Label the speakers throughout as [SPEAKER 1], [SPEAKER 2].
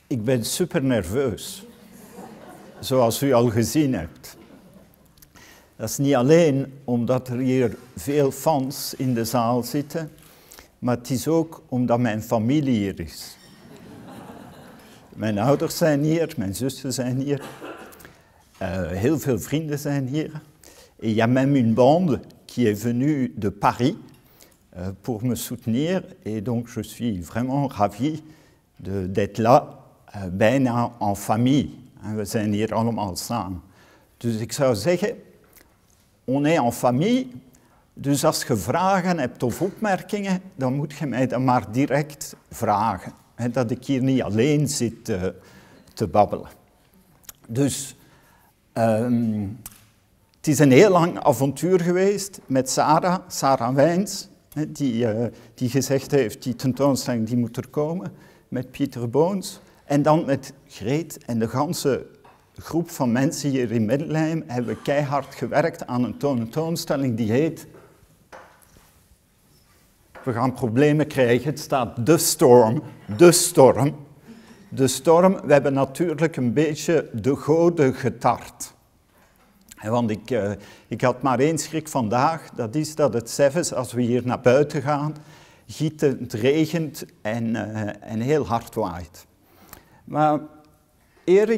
[SPEAKER 1] Ik ben super nerveus, zoals u al gezien hebt. Dat is niet alleen omdat er hier veel fans in de zaal zitten, maar het is ook omdat mijn familie hier is. Mijn ouders zijn hier, mijn zussen zijn hier, heel veel vrienden zijn hier. Et il y a même une bande qui est venue de Paris pour me soutenir, et donc je suis vraiment ravi d'être là, bijna en famille. We zijn hier allemaal samen. Dus ik zou zeggen, on est en famille, dus als je vragen hebt of opmerkingen, dan moet je mij dat maar direct vragen. Hè, dat ik hier niet alleen zit te babbelen. Dus het is een heel lang avontuur geweest met Sarah Wijns, die gezegd heeft, die tentoonstelling die moet er komen, met Pieter Boons. En dan met Greet en de ganse groep van mensen hier in Middelheim hebben we keihard gewerkt aan een tentoonstelling die heet... We gaan problemen krijgen, het staat De Storm, De Storm. De Storm, we hebben natuurlijk een beetje de goden getart. Want ik had maar één schrik vandaag, dat is dat het s'avonds, als we hier naar buiten gaan, gieten, het regent en heel hard waait. Maar eer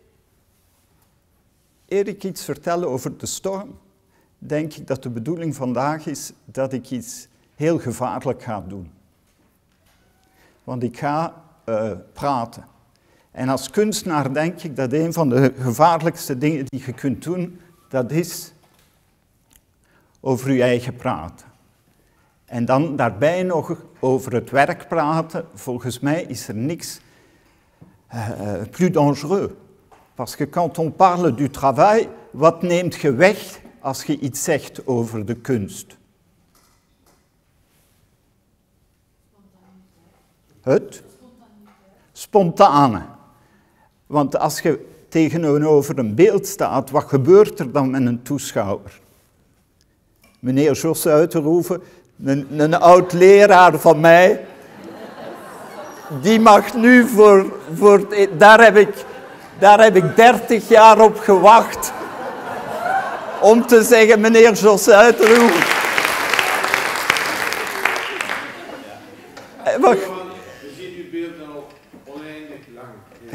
[SPEAKER 1] ik iets vertel over de storm, denk ik dat de bedoeling vandaag is dat ik iets heel gevaarlijk ga doen. Want ik ga praten. En als kunstenaar denk ik dat een van de gevaarlijkste dingen die je kunt doen, dat is over je eigen praten. En dan daarbij nog over het werk praten. Volgens mij is er niks plus dangereux. Parce que quand on parle du travail, wat neemt je weg als je iets zegt over de kunst? Het? Spontane. Want als je tegenover een beeld staat, wat gebeurt er dan met een toeschouwer? Meneer Jos Uiterhoeven, een oud-leraar van mij, die mag nu daar heb ik 30 jaar op gewacht om te zeggen, meneer Jos Uiterhoeven.
[SPEAKER 2] We zien uw beeld al oneindig lang.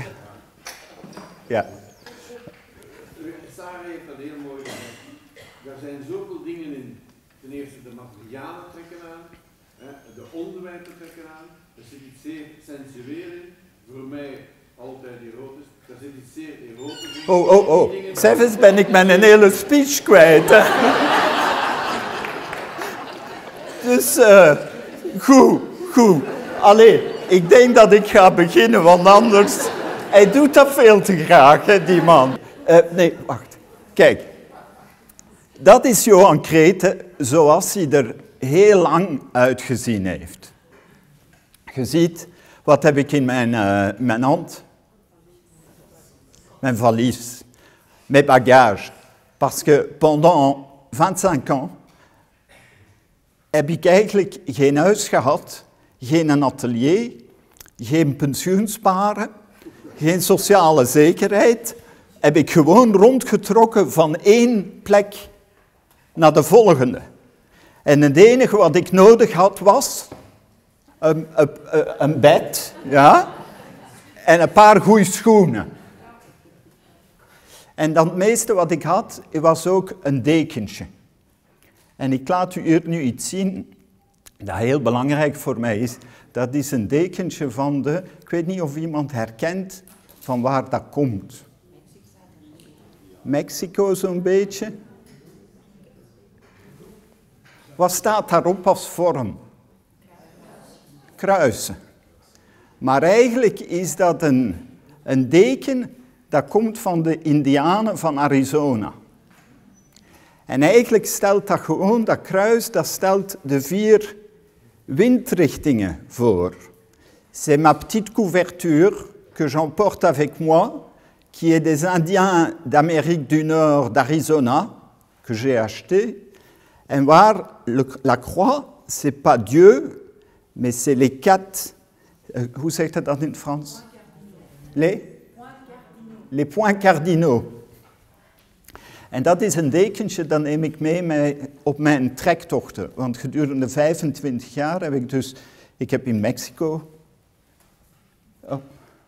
[SPEAKER 1] Ja.
[SPEAKER 2] Sarah heeft dat heel mooi gezegd. Er zijn zoveel dingen in. Ten eerste de materialen trekken aan, de onderwerpen trekken aan. Er zit iets zeer sensueel in. Voor mij altijd erotisch. Er zit iets zeer erotisch in.
[SPEAKER 1] Oh. Zelfs ben ik mijn hele speech kwijt. Hè? Dus, goed. Allee, ik denk dat ik ga beginnen, want anders... Hij doet dat veel te graag, hè, die man. Nee, wacht. Kijk. Dat is Johan Creete zoals hij er heel lang uitgezien heeft. Je ziet, wat heb ik in mijn hand? Mijn valies. Mes bagages. Parce que pendant 25 ans heb ik eigenlijk geen huis gehad, geen atelier, geen pensioensparen, geen sociale zekerheid. Heb ik gewoon rondgetrokken van één plek naar de volgende. En het enige wat ik nodig had was een bed, ja, en een paar goede schoenen. En dan het meeste wat ik had, was ook een dekentje. En ik laat u hier nu iets zien dat heel belangrijk voor mij is. Dat is een dekentje van ik weet niet of iemand herkent van waar dat komt. Mexico zo'n beetje. Wat staat daarop als vorm? Kruisen. Maar eigenlijk is dat een deken dat komt van de Indianen van Arizona. En eigenlijk stelt dat gewoon, dat kruis, dat stelt de 4 windrichtingen voor. C'est ma petite couverture que j'emporte avec moi, qui est des Indiens d'Amérique du Nord, d'Arizona, que j'ai acheté. En waar la croix, c'est pas Dieu, mais c'est les 4... hoe zegt dat in het Frans? Les points cardinaux. En dat is een dekentje, dat neem ik mee op mijn trektochten. Want gedurende 25 jaar heb ik dus... Ik heb in Mexico... Oh.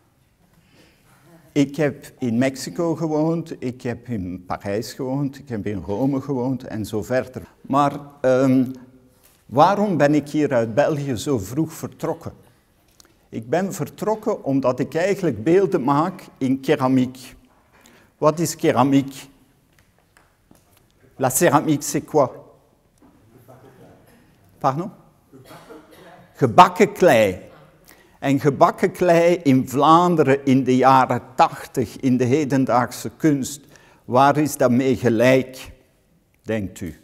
[SPEAKER 1] Ik heb in Mexico gewoond, ik heb in Parijs gewoond, ik heb in Rome gewoond en zo verder. Maar waarom ben ik hier uit België zo vroeg vertrokken? Ik ben vertrokken omdat ik eigenlijk beelden maak in keramiek. Wat is keramiek? La céramique, c'est quoi? Pardon? Gebakken klei. En gebakken klei in Vlaanderen in de jaren 80, in de hedendaagse kunst, waar is dat mee gelijk, denkt u?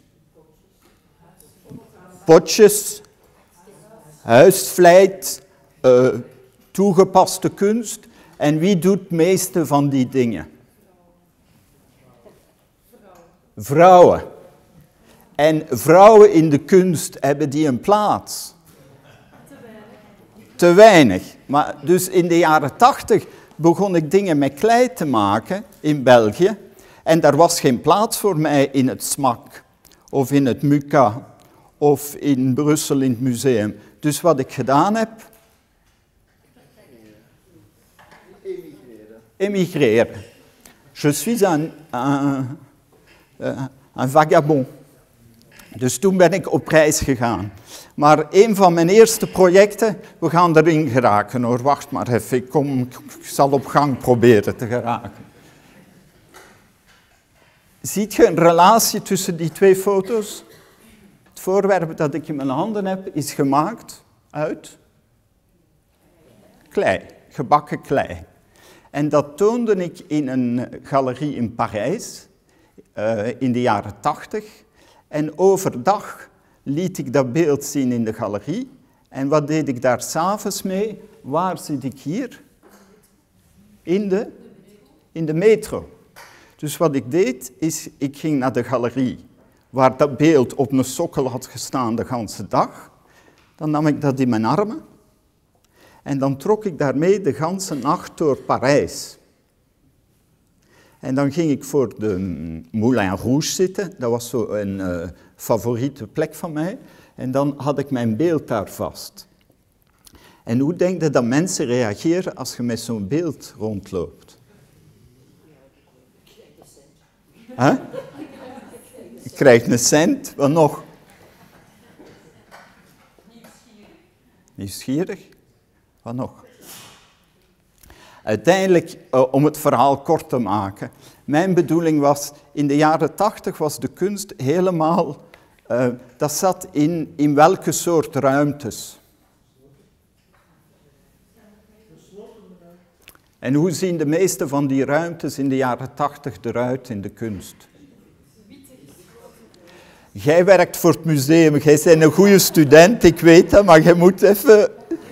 [SPEAKER 1] Potjes, huisvleit, toegepaste kunst. En wie doet het meeste van die dingen? Vrouwen. En vrouwen in de kunst, hebben die een plaats? Te weinig. Maar dus in de jaren 80 begon ik dingen met klei te maken in België. En daar was geen plaats voor mij in het SMAK, of in het MUCA, of in Brussel in het museum. Dus wat ik gedaan heb... Emigreren. Je suis un vagabond. Dus toen ben ik op reis gegaan. Maar een van mijn eerste projecten, we gaan erin geraken hoor, wacht maar even, ik zal op gang proberen te geraken. Ziet je een relatie tussen die twee foto's? Het voorwerp dat ik in mijn handen heb, is gemaakt uit klei, gebakken klei. En dat toonde ik in een galerie in Parijs, in de jaren 80. En overdag liet ik dat beeld zien in de galerie. En wat deed ik daar 's avonds mee? Waar zit ik hier? In de metro. Dus wat ik deed, is ik ging naar de galerie, waar dat beeld op een sokkel had gestaan de hele dag. Dan nam ik dat in mijn armen. En dan trok ik daarmee de hele nacht door Parijs. En dan ging ik voor de Moulin Rouge zitten. Dat was zo een favoriete plek van mij. En dan had ik mijn beeld daar vast. En hoe denk je dat mensen reageren als je met zo'n beeld rondloopt? Huh? Je krijgt een cent, wat nog? Nieuwsgierig? Wat nog? Uiteindelijk, om het verhaal kort te maken, mijn bedoeling was, in de jaren 80 was de kunst helemaal, dat zat in welke soort ruimtes. En hoe zien de meeste van die ruimtes in de jaren 80 eruit in de kunst? Jij werkt voor het museum, jij bent een goede student, ik weet dat, maar jij moet even...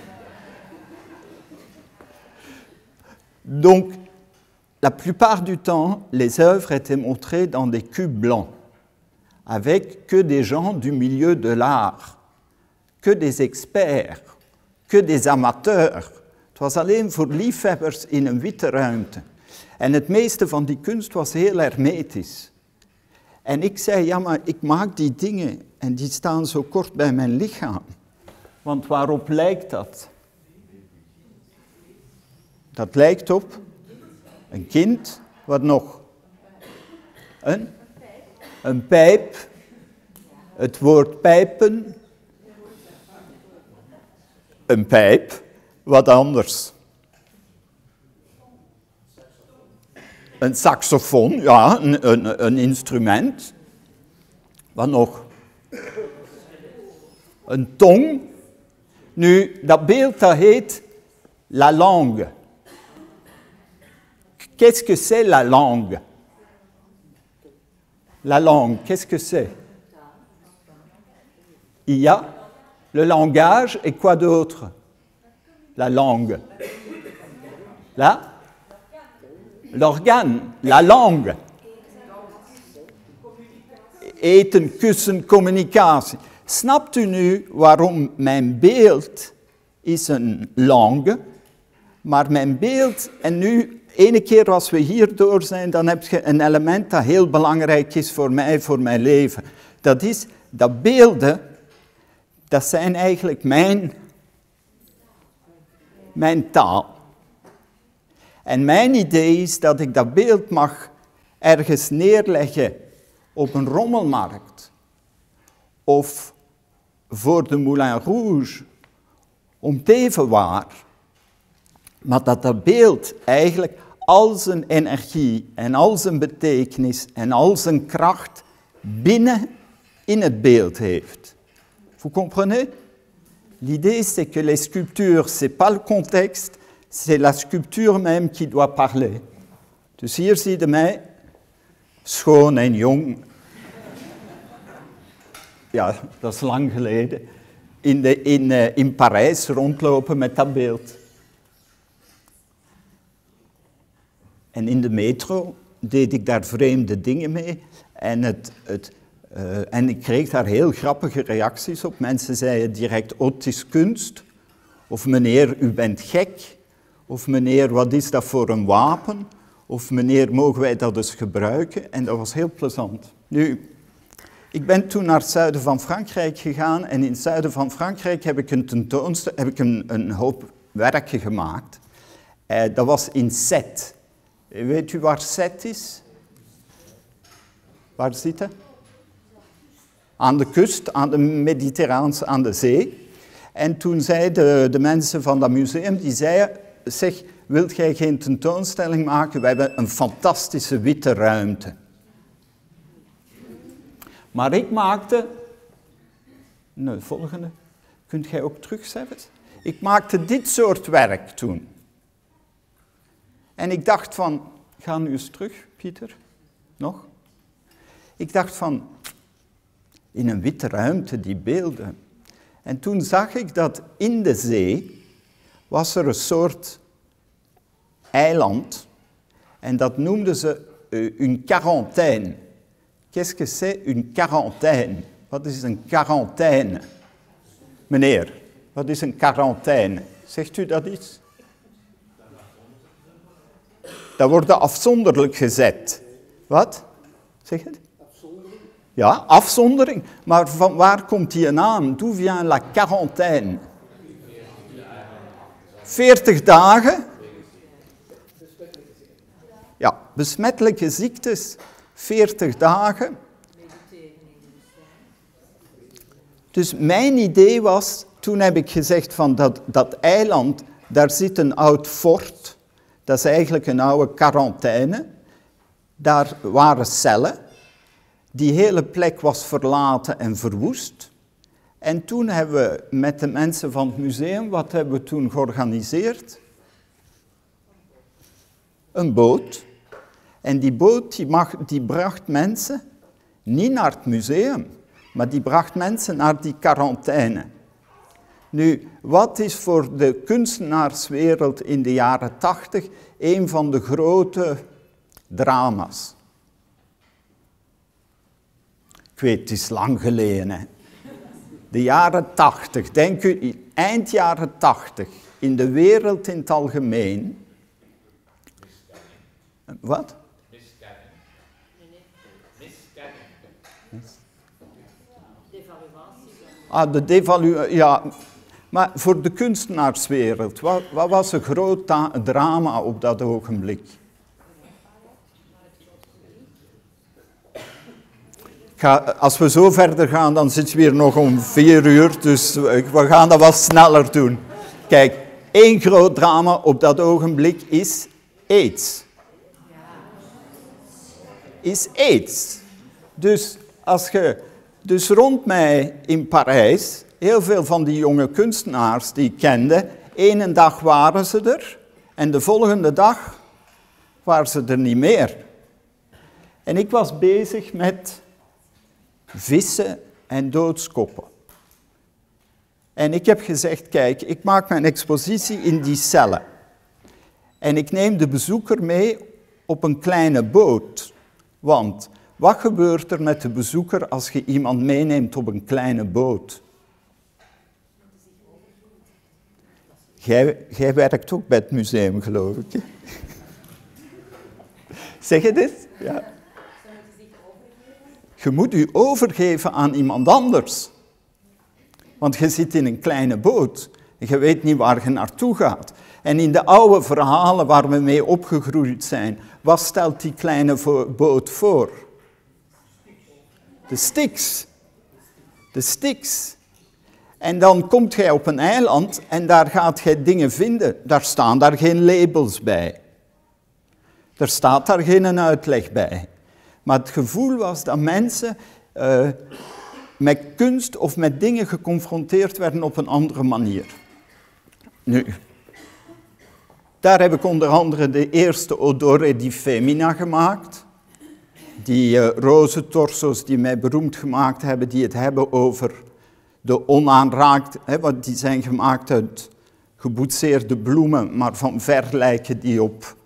[SPEAKER 1] Donc, la plupart du temps, les œuvres étaient montrées dans des cubes blancs, avec que des gens du milieu de l'art, que des experts, que des amateurs. Het was alleen voor liefhebbers in een witte ruimte. En het meeste van die kunst was heel hermetisch. En ik zei, ja, maar ik maak die dingen en die staan zo kort bij mijn lichaam. Want waarop lijkt dat? Dat lijkt op een kind, wat nog? Een pijp, het woord pijpen, een pijp, wat anders? Een saxofoon, ja, een instrument. Wat nog? Een tong. Nu, dat beeld dat heet la langue. Qu'est-ce que c'est la langue? La langue, qu'est-ce que c'est? Il y a le langage et quoi d'autre? La langue. Là? L'organe, la langue. Eten, kussen, communicatie. Snapt u nu waarom mijn beeld is een langue, Maar mijn beeld, en nu, ene keer als we hierdoor zijn, dan heb je een element dat heel belangrijk is voor mij, voor mijn leven. Dat is, dat beelden, dat zijn eigenlijk mijn taal. En mijn idee is dat ik dat beeld mag ergens neerleggen op een rommelmarkt. Of voor de Moulin Rouge, om het even waar. Maar dat beeld eigenlijk al zijn energie en al zijn betekenis en al zijn kracht binnen in het beeld heeft. Vous comprenez? L'idée c'est que les sculptures, c'est pas le contexte, c'est la sculpture même qui doit parler. Dus hier zie je mij, schoon en jong. Ja, dat is lang geleden. In Parijs rondlopen met dat beeld. En in de metro deed ik daar vreemde dingen mee. En ik kreeg daar heel grappige reacties op. Mensen zeiden direct, oh, het is kunst. Of meneer, u bent gek. Of meneer, wat is dat voor een wapen? Of meneer, mogen wij dat eens gebruiken? En dat was heel plezant. Nu, ik ben toen naar het zuiden van Frankrijk gegaan. En in het zuiden van Frankrijk heb ik een hoop werken gemaakt. Dat was in Sète. Weet u waar Sète is? Waar zit het? Aan de kust, aan de Mediterraanse, aan de zee. En toen zeiden de mensen van dat museum, die zeiden, zeg, wilt jij geen tentoonstelling maken? We hebben een fantastische witte ruimte. Maar ik maakte... Nou, de volgende. Kunt jij ook terugzetten? Ik maakte dit soort werk toen. En ik dacht van... Ga nu eens terug, Pieter. Nog? Ik dacht van... In een witte ruimte, die beelden. En toen zag ik dat in de zee... was er een soort eiland. En dat noemden ze une quarantaine. Qu'est-ce que c'est une quarantaine? Wat is een quarantaine? Meneer, wat is een quarantaine? Zegt u dat iets? Dat wordt afzonderlijk gezet. Wat? Zeg het? Afzondering. Ja, afzondering. Maar van waar komt die naam? D'où vient la quarantaine? 40 dagen. Ja, besmettelijke ziektes. 40 dagen. Dus mijn idee was, toen heb ik gezegd van dat eiland, daar zit een oud fort. Dat is eigenlijk een oude quarantaine. Daar waren cellen. Die hele plek was verlaten en verwoest. En toen hebben we met de mensen van het museum, wat hebben we toen georganiseerd? Een boot. En die boot die bracht mensen niet naar het museum, maar die bracht mensen naar die quarantaine. Nu, wat is voor de kunstenaarswereld in de jaren 80 een van de grote drama's? Ik weet, het is lang geleden, hè. De jaren 80, denk u, eind jaren 80, in de wereld in het algemeen. Wat? Ah, de devaluatie, ja. Maar voor de kunstenaarswereld, wat was een groot drama op dat ogenblik? Als we zo verder gaan, dan zitten we hier nog om 4 uur, dus we gaan dat wat sneller doen. Kijk, één groot drama op dat ogenblik is AIDS. Is AIDS. Dus rond mij in Parijs, heel veel van die jonge kunstenaars die ik kende, ene dag waren ze er en de volgende dag waren ze er niet meer. En ik was bezig met vissen en doodskoppen. En ik heb gezegd, kijk, ik maak mijn expositie in die cellen. En ik neem de bezoeker mee op een kleine boot. Want wat gebeurt er met de bezoeker als je iemand meeneemt op een kleine boot? Jij werkt ook bij het museum, geloof ik. Hè? Zeg je dit? Ja. Je moet je overgeven aan iemand anders. Want je zit in een kleine boot. En je weet niet waar je naartoe gaat. En in de oude verhalen waar we mee opgegroeid zijn, wat stelt die kleine boot voor? De Styx. De Styx. En dan komt jij op een eiland en daar gaat jij dingen vinden. Daar staan daar geen labels bij. Er staat daar geen uitleg bij. Maar het gevoel was dat mensen met kunst of met dingen geconfronteerd werden op een andere manier. Nu, daar heb ik onder andere de eerste Odore di Femmina gemaakt. Die rozentorso's die mij beroemd gemaakt hebben, die het hebben over de onaanraakt, want die zijn gemaakt uit geboetseerde bloemen, maar van ver lijken die op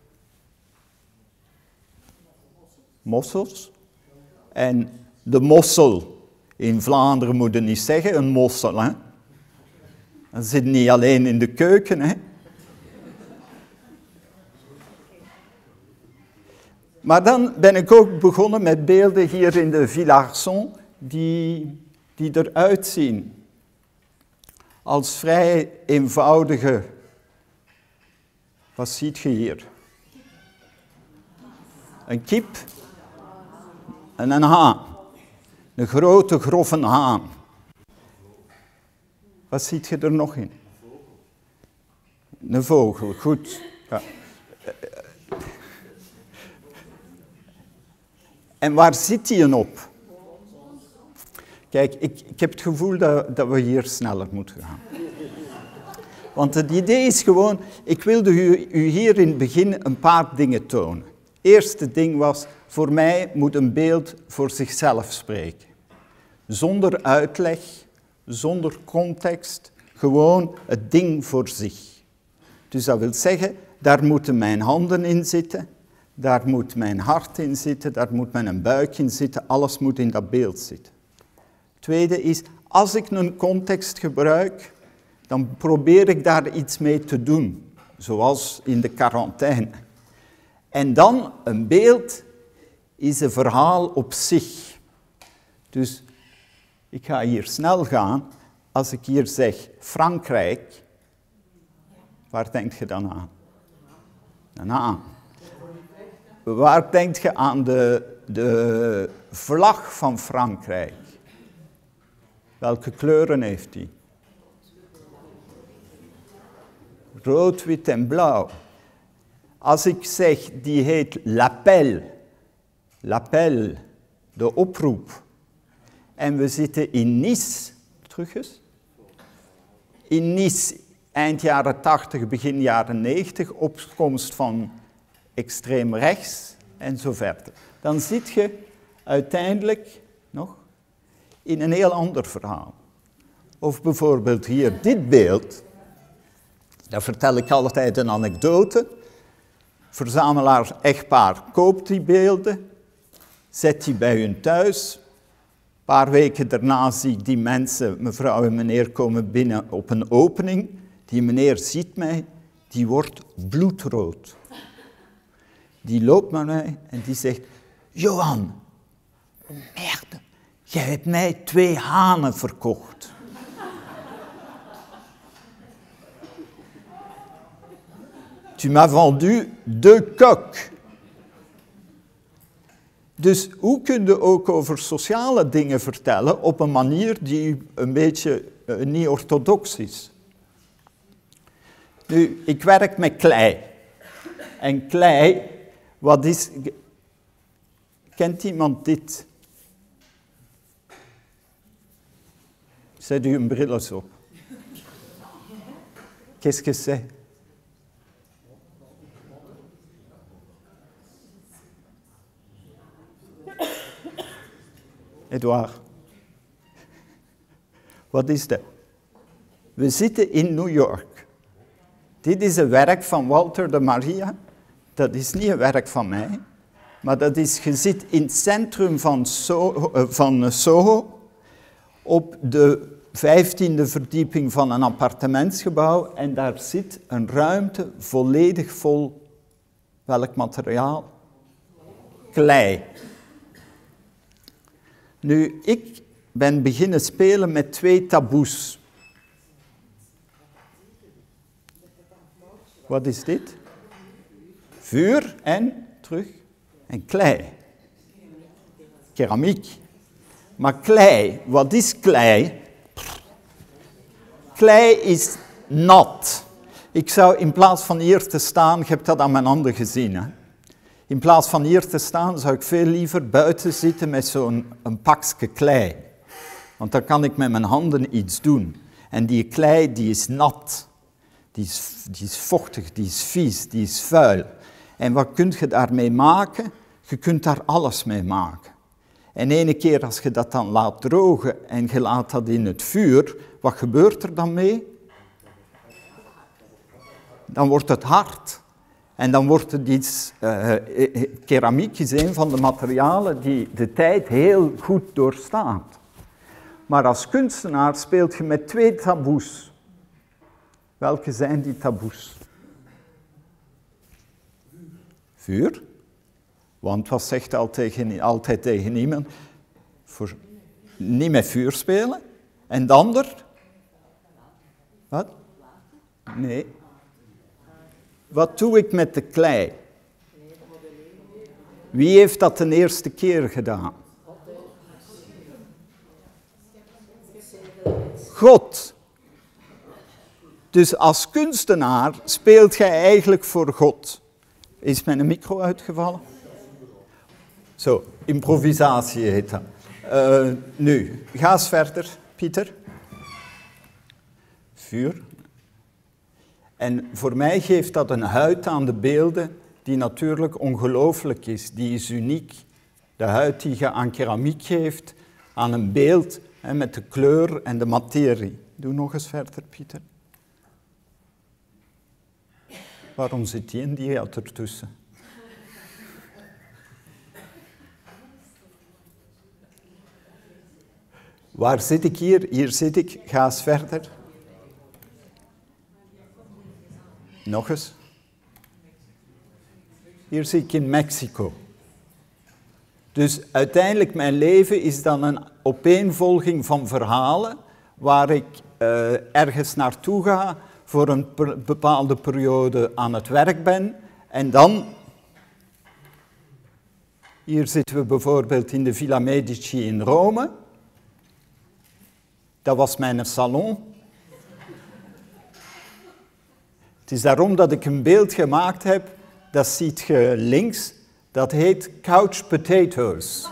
[SPEAKER 1] mossels. En de mossel, in Vlaanderen moet je niet zeggen een mossel, hè. Dat zit niet alleen in de keuken, hè. Maar dan ben ik ook begonnen met beelden hier in de Villa Arson die eruit zien als vrij eenvoudige. Wat ziet je hier? Een kip en een haan. Een grote, grove haan. Wat ziet je er nog in? Een vogel, goed. Ja. En waar zit die op? Kijk, ik heb het gevoel dat we hier sneller moeten gaan. Want het idee is gewoon, ik wilde u hier in het begin een paar dingen tonen. Het eerste ding was, voor mij moet een beeld voor zichzelf spreken. Zonder uitleg, zonder context, gewoon het ding voor zich. Dus dat wil zeggen, daar moeten mijn handen in zitten, daar moet mijn hart in zitten, daar moet mijn buik in zitten, alles moet in dat beeld zitten. Tweede is, als ik een context gebruik, dan probeer ik daar iets mee te doen, zoals in de quarantaine. En dan, een beeld is een verhaal op zich. Dus ik ga hier snel gaan. Als ik hier zeg Frankrijk, waar denk je dan aan? Een haan. Waar denk je aan de vlag van Frankrijk? Welke kleuren heeft die? Rood, wit en blauw. Als ik zeg, die heet l'appel, de oproep. En we zitten in Nice, terug eens. In Nice, eind jaren 80, begin jaren 90, opkomst van extreem rechts en zo verder. Dan zit je uiteindelijk nog in een heel ander verhaal. Of bijvoorbeeld hier dit beeld. Daar vertel ik altijd een anekdote. Verzamelaar echtpaar koopt die beelden, zet die bij hun thuis. Een paar weken daarna zie ik die mensen, mevrouw en meneer, komen binnen op een opening. Die meneer ziet mij, die wordt bloedrood. Die loopt naar mij en die zegt, Johan, merde, jij hebt mij 2 hanen verkocht. Tu m'as vendu 2 coqs. Dus hoe kun je ook over sociale dingen vertellen op een manier die een beetje niet orthodox is? Nu, ik werk met klei. En klei, wat is... Kent iemand dit? Zet u een bril eens op. Qu'est-ce que c'est? Edouard, wat is dat? We zitten in New York. Dit is een werk van Walter de Maria. Dat is niet een werk van mij, maar dat is, je zit in het centrum van Soho, op de 15e verdieping van een appartementsgebouw en daar zit een ruimte volledig vol, welk materiaal? Klei. Nu, ik ben beginnen spelen met 2 taboes. Wat is dit? Vuur en, terug, en klei. Keramiek. Maar klei, wat is klei? Klei is nat. Ik zou in plaats van hier te staan, je hebt dat aan mijn handen gezien, hè? In plaats van hier te staan, zou ik veel liever buiten zitten met zo'n pakje klei. Want dan kan ik met mijn handen iets doen. En die klei, die is nat. Die is vochtig, die is vies, die is vuil. En wat kun je daarmee maken? Je kunt daar alles mee maken. En ene keer als je dat dan laat drogen en je laat dat in het vuur, wat gebeurt er dan mee? Dan wordt het hard. En dan wordt het iets... keramiek is een van de materialen die de tijd heel goed doorstaat. Maar als kunstenaar speelt je met 2 taboes. Welke zijn die taboes? Vuur. Want wat zegt altijd tegen iemand? Niet met vuur spelen. En de ander? Wat? Nee. Wat doe ik met de klei? Wie heeft dat de eerste keer gedaan? God. Dus als kunstenaar speelt jij eigenlijk voor God. Is mijn micro uitgevallen? Zo, improvisatie heet dat. Nu, ga eens verder, Pieter. Vuur. En voor mij geeft dat een huid aan de beelden die natuurlijk ongelooflijk is. Die is uniek. De huid die je aan keramiek geeft, aan een beeld, hè, met de kleur en de materie. Doe nog eens verder, Pieter. Waarom zit die India ertussen? Waar zit ik hier? Hier zit ik. Ga eens verder. Nog eens. Hier zit ik in Mexico. Dus uiteindelijk mijn leven is dan een opeenvolging van verhalen waar ik ergens naartoe ga, voor een bepaalde periode aan het werk ben en dan... Hier zitten we bijvoorbeeld in de Villa Medici in Rome. Dat was mijn salon. Het is daarom dat ik een beeld gemaakt heb, dat ziet je links, dat heet Couch Potatoes.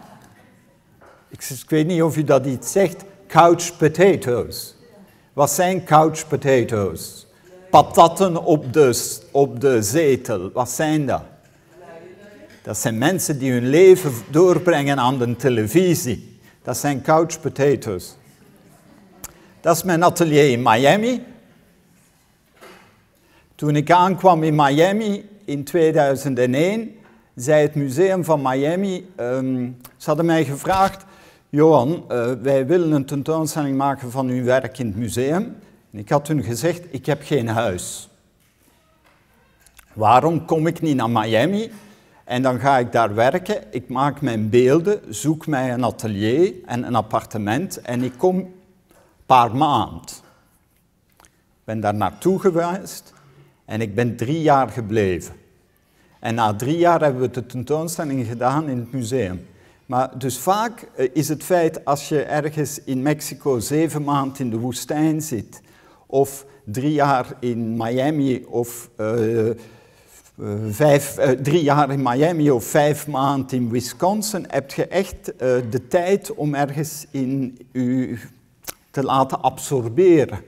[SPEAKER 1] Ik weet niet of u dat iets zegt, Couch Potatoes. Wat zijn couch potatoes? Patatten op de zetel, wat zijn dat? Dat zijn mensen die hun leven doorbrengen aan de televisie. Dat zijn couch potatoes. Dat is mijn atelier in Miami. Toen ik aankwam in Miami in 2001, zei het museum van Miami, ze hadden mij gevraagd, Johan, wij willen een tentoonstelling maken van uw werk in het museum. En ik had hun gezegd, ik heb geen huis. Waarom kom ik niet naar Miami? En dan ga ik daar werken, ik maak mijn beelden, zoek mij een atelier en een appartement en ik kom een paar maanden. Ik ben daar naartoe geweest en ik ben 3 jaar gebleven. En na 3 jaar hebben we de tentoonstelling gedaan in het museum. Maar dus vaak is het feit, als je ergens in Mexico 7 maanden in de woestijn zit, of 3 jaar in Miami, of 3 jaar in Miami of 5 maanden in Wisconsin, heb je echt de tijd om ergens in u te laten absorberen.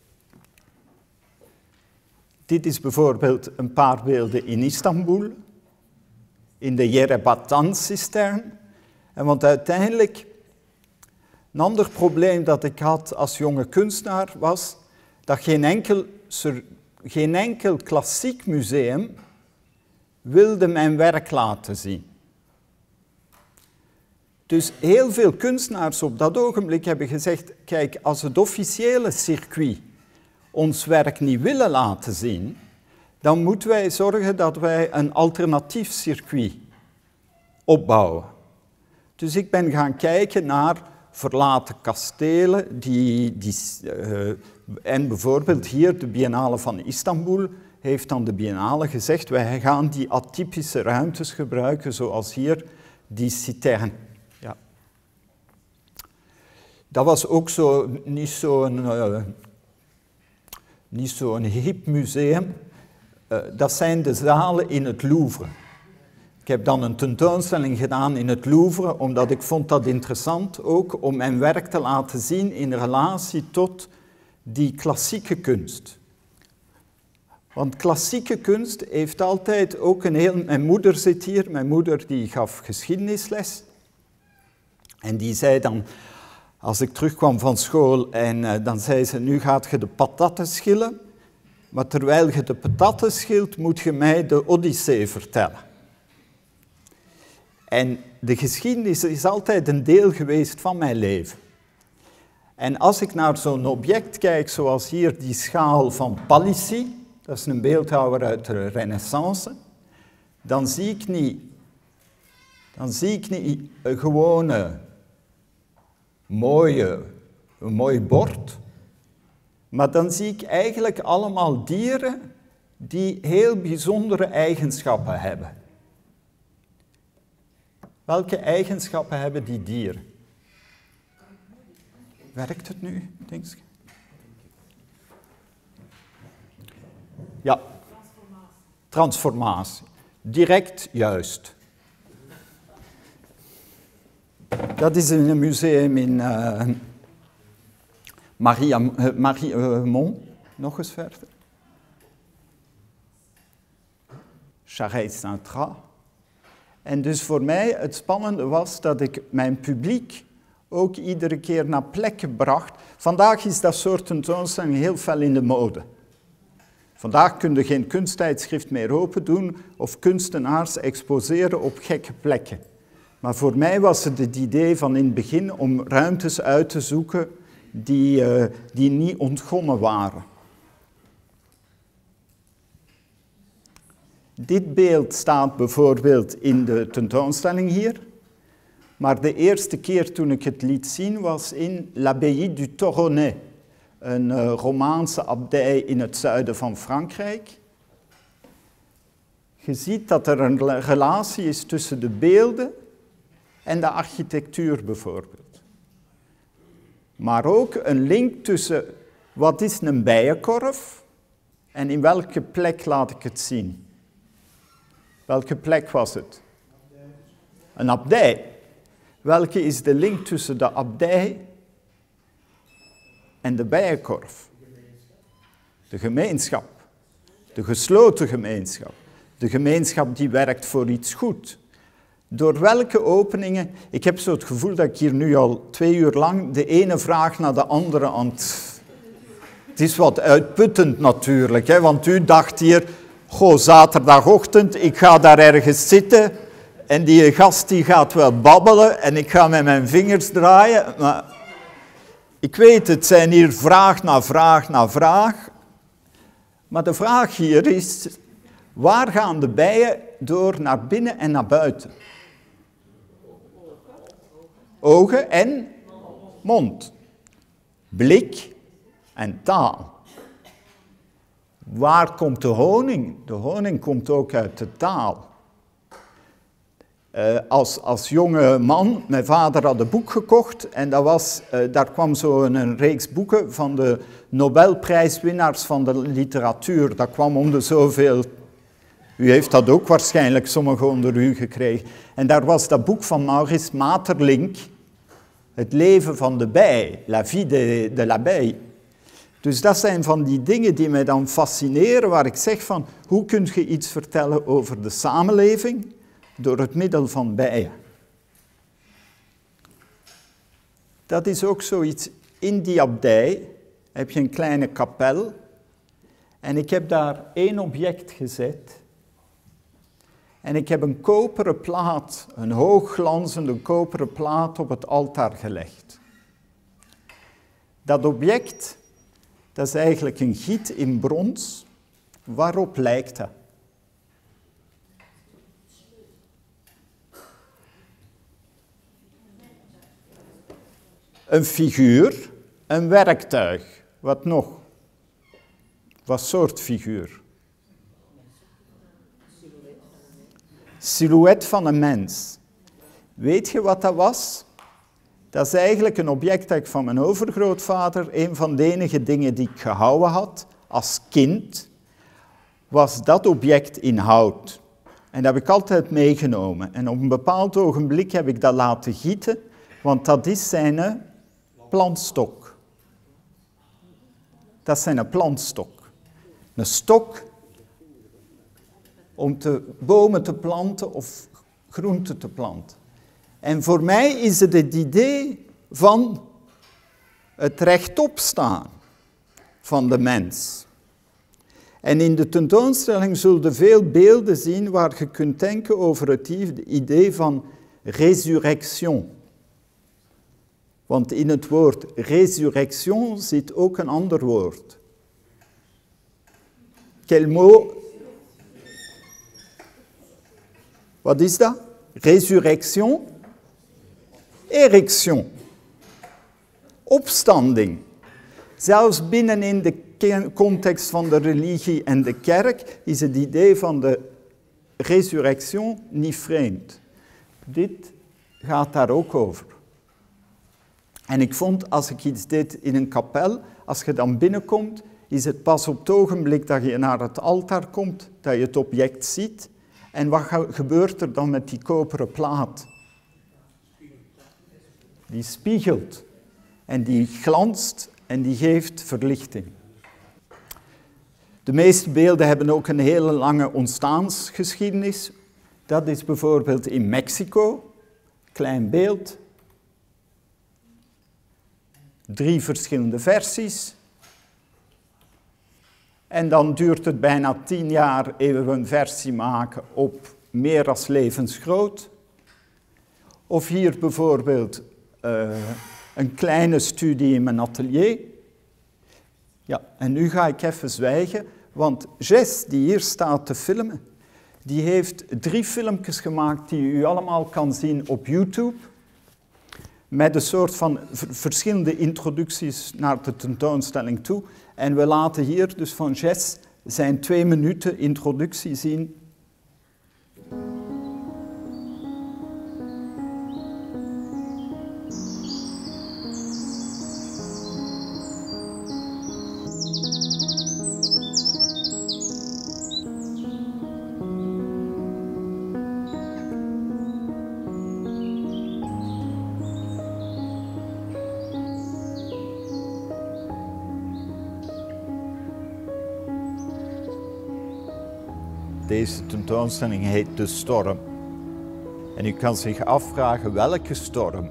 [SPEAKER 1] Dit is bijvoorbeeld een paar beelden in Istanbul, in de Yerebatan-cistern. En want uiteindelijk, een ander probleem dat ik had als jonge kunstenaar was dat geen enkel klassiek museum wilde mijn werk laten zien. Dus heel veel kunstenaars op dat ogenblik hebben gezegd, kijk, als het officiële circuit ons werk niet willen laten zien, dan moeten wij zorgen dat wij een alternatief circuit opbouwen. Dus ik ben gaan kijken naar verlaten kastelen, en bijvoorbeeld hier de Biennale van Istanbul heeft dan de Biennale gezegd, wij gaan die atypische ruimtes gebruiken, zoals hier die citerne. Ja. Dat was ook niet zo'n hip museum. Dat zijn de zalen in het Louvre. Ik heb dan een tentoonstelling gedaan in het Louvre, omdat ik vond dat interessant ook om mijn werk te laten zien in relatie tot die klassieke kunst. Want klassieke kunst heeft altijd ook een heel... Mijn moeder zit hier, mijn moeder die gaf geschiedenisles. En die zei dan, als ik terugkwam van school, en dan zei ze, nu gaat je de patatten schillen, maar terwijl je de patatten schilt, moet je mij de Odyssee vertellen. En de geschiedenis is altijd een deel geweest van mijn leven. En als ik naar zo'n object kijk, zoals hier die schaal van Palissy, dat is een beeldhouwer uit de Renaissance, dan zie ik niet een gewone, een mooi bord, maar dan zie ik eigenlijk allemaal dieren die heel bijzondere eigenschappen hebben. Welke eigenschappen hebben die dieren? Werkt het nu, denk je? Ja. Transformatie. Direct juist. Dat is in een museum in Mariemont, nog eens verder. Charette-Saint-Trat. En dus voor mij het spannende was dat ik mijn publiek ook iedere keer naar plekken bracht. Vandaag is dat soort tentoonstelling heel fel in de mode. Vandaag kun je geen kunsttijdschrift meer open doen of kunstenaars exposeren op gekke plekken. Maar voor mij was het het idee van in het begin om ruimtes uit te zoeken die niet ontgonnen waren. Dit beeld staat bijvoorbeeld in de tentoonstelling hier. Maar de eerste keer toen ik het liet zien was in l'Abbaye du Toronnet, een Romaanse abdij in het zuiden van Frankrijk. Je ziet dat er een relatie is tussen de beelden en de architectuur bijvoorbeeld. Maar ook een link tussen wat is een bijenkorf en in welke plek laat ik het zien. Welke plek was het? Een abdij. Welke is de link tussen de abdij en de bijenkorf? De gemeenschap. De gesloten gemeenschap. De gemeenschap die werkt voor iets goed. Door welke openingen... Ik heb zo het gevoel dat ik hier nu al 2 uur lang de ene vraag naar de andere aan het... Het is wat uitputtend natuurlijk, hè, want u dacht hier... Goh, zaterdagochtend, ik ga daar ergens zitten... En die gast die gaat wel babbelen en ik ga met mijn vingers draaien. Maar ik weet, het zijn hier vraag na vraag na vraag. Maar de vraag hier is, waar gaan de bijen door naar binnen en naar buiten? Ogen en mond. Blik en taal. Waar komt de honing? De honing komt ook uit de taal. Als jonge man, mijn vader had een boek gekocht en daar kwam zo een reeks boeken van de Nobelprijswinnaars van de literatuur. Dat kwam om de zoveel... U heeft dat ook waarschijnlijk, sommigen onder u gekregen. En daar was dat boek van Maurice Maeterlinck, Het leven van de bij, La vie de l'abeille. Dus dat zijn van die dingen die mij dan fascineren, waar ik zeg van, hoe kun je iets vertellen over de samenleving door het middel van bijen? Dat is ook zoiets, in die abdij heb je een kleine kapel en ik heb daar 1 object gezet. En ik heb een koperen plaat, een hoogglanzende koperen plaat op het altaar gelegd. Dat object, dat is eigenlijk een giet in brons. Waarop lijkt dat? Een figuur, een werktuig. Wat nog? Wat soort figuur? Silhouet van een mens. Weet je wat dat was? Dat is eigenlijk een object dat ik van mijn overgrootvader, een van de enige dingen die ik gehouden had als kind, was dat object in hout. En dat heb ik altijd meegenomen. En op een bepaald ogenblik heb ik dat laten gieten, want dat is zijn plantstok. Dat is zijn plantstok. Een stok om bomen te planten of groenten te planten. En voor mij is het het idee van het rechtop staan van de mens. En in de tentoonstelling zul je veel beelden zien waar je kunt denken over het idee van resurrection. Want in het woord resurrection zit ook een ander woord. Quel mot? Wat is dat? Resurrection? Erection. Opstanding. Zelfs binnen in de context van de religie en de kerk is het idee van de resurrection niet vreemd. Dit gaat daar ook over. En ik vond, als ik iets deed in een kapel, als je dan binnenkomt, is het pas op het ogenblik dat je naar het altaar komt, dat je het object ziet. En wat gebeurt er dan met die koperen plaat? Die spiegelt en die glanst en die geeft verlichting. De meeste beelden hebben ook een hele lange ontstaansgeschiedenis. Dat is bijvoorbeeld in Mexico, klein beeld. 3 verschillende versies. En dan duurt het bijna 10 jaar eer we een versie maken op meer als levensgroot. Of hier bijvoorbeeld een kleine studie in mijn atelier. Ja, en nu ga ik even zwijgen, want Jess, die hier staat te filmen, die heeft 3 filmpjes gemaakt die u allemaal kan zien op YouTube. Met een soort van verschillende introducties naar de tentoonstelling toe. En we laten hier dus van Jess zijn 2 minuten introductie zien. Deze tentoonstelling heet De Storm. En u kan zich afvragen welke storm.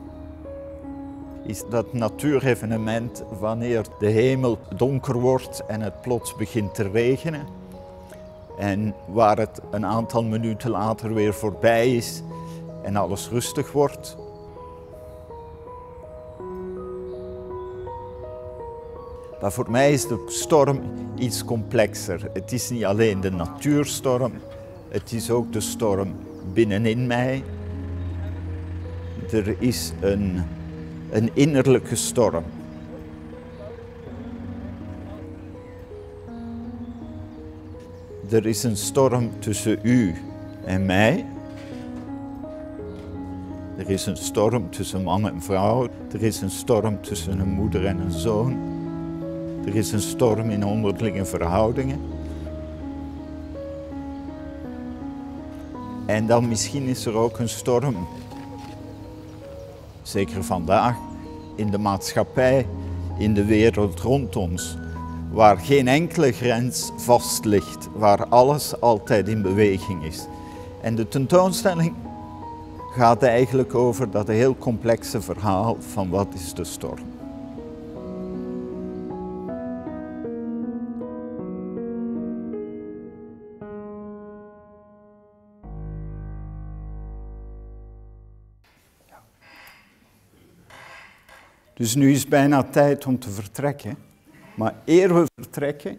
[SPEAKER 1] Is dat natuurevenement wanneer de hemel donker wordt en het plots begint te regenen? En waar het een aantal minuten later weer voorbij is en alles rustig wordt? Maar voor mij is de storm iets complexer. Het is niet alleen de natuurstorm, het is ook de storm binnenin mij. Er is een innerlijke storm. Er is een storm tussen u en mij. Er is een storm tussen man en vrouw. Er is een storm tussen een moeder en een zoon. Er is een storm in onderlinge verhoudingen. En dan misschien is er ook een storm, zeker vandaag, in de maatschappij, in de wereld rond ons, waar geen enkele grens vast ligt, waar alles altijd in beweging is. En de tentoonstelling gaat eigenlijk over dat heel complexe verhaal van wat is de storm. Dus nu is het bijna tijd om te vertrekken. Maar eer we vertrekken...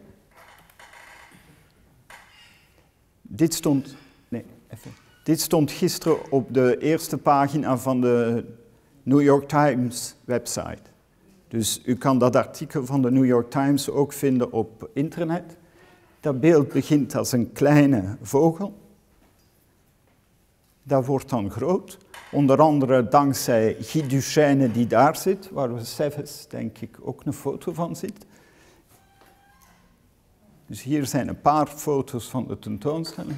[SPEAKER 1] Dit stond gisteren op de eerste pagina van de New York Times website. Dus u kan dat artikel van de New York Times ook vinden op internet. Dat beeld begint als een kleine vogel. Dat wordt dan groot. Onder andere dankzij Guy Duchesne die daar zit, waar we Seves, denk ik, ook een foto van ziet. Dus hier zijn een paar foto's van de tentoonstelling.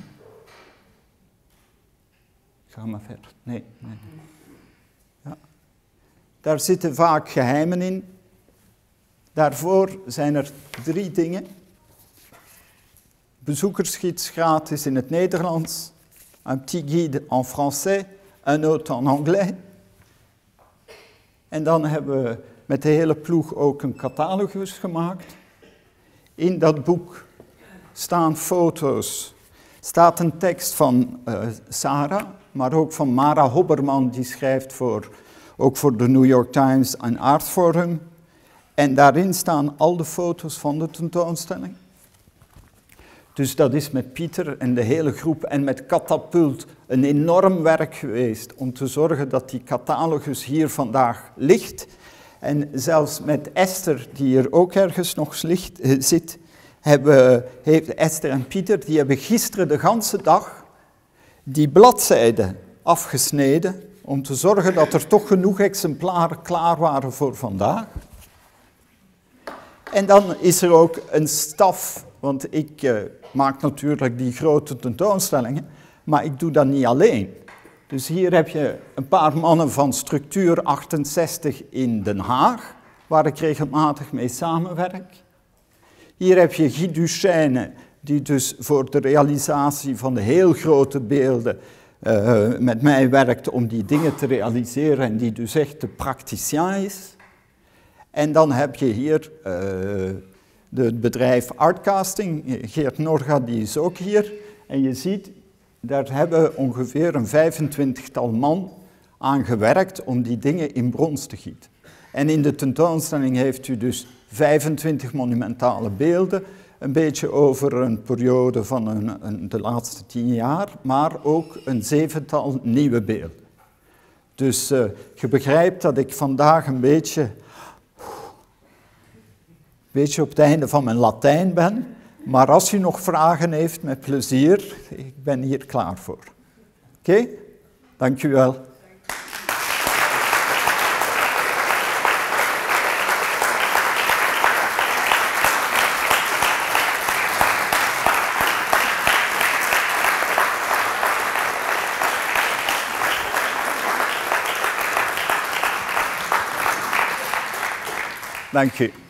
[SPEAKER 1] Ga maar verder. Nee. Ja. Daar zitten vaak geheimen in. Daarvoor zijn er 3 dingen. Bezoekersgids gratis in het Nederlands. Un petit guide en français. Un autre en anglais. En dan hebben we met de hele ploeg ook een catalogus gemaakt. In dat boek staan foto's, staat een tekst van Sarah, maar ook van Mara Hobberman, die schrijft ook voor de New York Times en Artforum. En daarin staan al de foto's van de tentoonstelling. Dus dat is met Pieter en de hele groep en met Catapult een enorm werk geweest om te zorgen dat die catalogus hier vandaag ligt. En zelfs met Esther, die hier ook ergens nog zit, heeft Esther en Pieter, die hebben gisteren de ganse dag die bladzijden afgesneden om te zorgen dat er toch genoeg exemplaren klaar waren voor vandaag. En dan is er ook een staf, want ik maak natuurlijk die grote tentoonstellingen, maar ik doe dat niet alleen. Dus hier heb je een paar mannen van Structuur 68 in Den Haag, waar ik regelmatig mee samenwerk. Hier heb je Guy Duchesne, die dus voor de realisatie van de heel grote beelden met mij werkt om die dingen te realiseren en die dus echt de praticien is. En dan heb je hier het bedrijf Artcasting, Geert Norga, die is ook hier. En je ziet, daar hebben ongeveer een 25-tal man aan gewerkt om die dingen in brons te gieten. En in de tentoonstelling heeft u dus 25 monumentale beelden, een beetje over een periode van de laatste 10 jaar, maar ook een 7-tal nieuwe beelden. Dus je begrijpt dat ik vandaag een beetje op het einde van mijn Latijn ben, maar als u nog vragen heeft, met plezier, ik ben hier klaar voor. Oké? Dank u wel. Dank u.